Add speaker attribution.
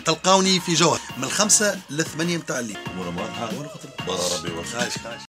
Speaker 1: تلقاوني في جوهر من 5 ل 8 متاع الليل.
Speaker 2: ورمضان ها ولا خاطر ربي خايش